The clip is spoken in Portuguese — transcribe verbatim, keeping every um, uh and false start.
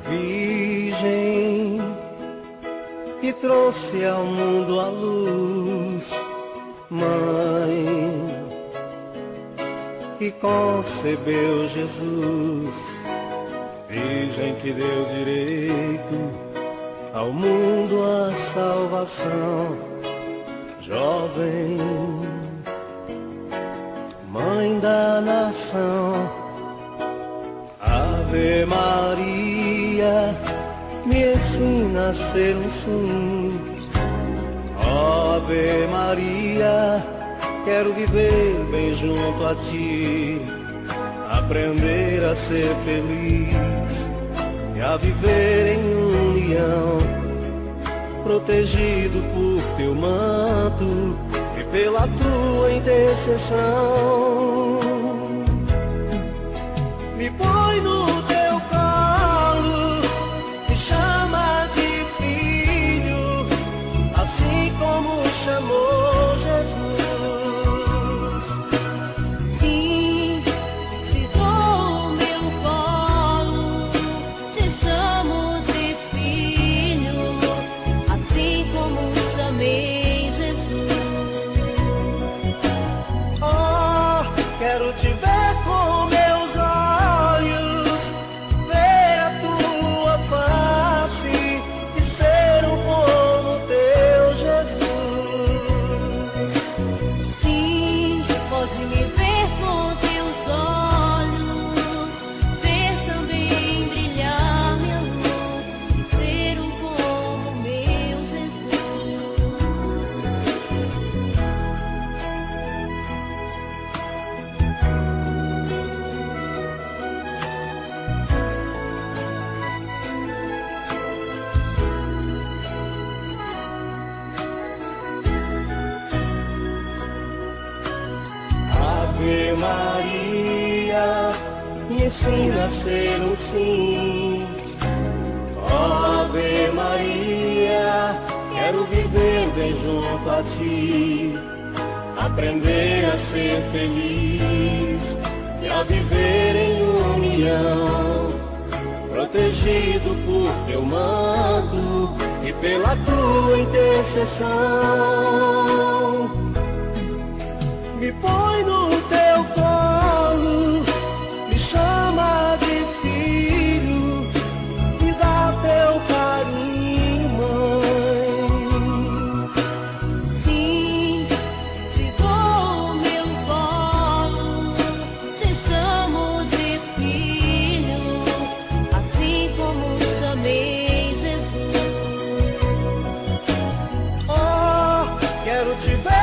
Virgem que trouxe ao mundo a luz, Mãe que concebeu Jesus, Virgem que deu direito ao mundo a salvação, jovem, Mãe da nação. Ave Maria, me ensina a ser um sim. Ave Maria, quero viver bem junto a ti, aprender a ser feliz e a viver em união, protegido por teu manto e pela tua intercessão. Me põe no teu colo, me chama de filho, assim como chamou Jesus. Sim, te dou meu colo, te chamo de filho, assim como chamei Jesus. Oh, quero te ver com meus olhos, ver a tua face e ser um como teu Jesus. Sim, pode me ver com teus olhos, ver também brilhar minha luz e ser um como meu Jesus. Ave Maria, me ensina a ser um sim. Ave Maria, quero viver bem junto a ti, aprender a ser feliz e a viver em união, protegido por teu manto e pela tua intercessão. Me põe no teu colo, me chama de filho, me dá teu carinho, mãe. Sim, te dou meu colo, te chamo de filho, assim como chamei Jesus. Oh, quero te ver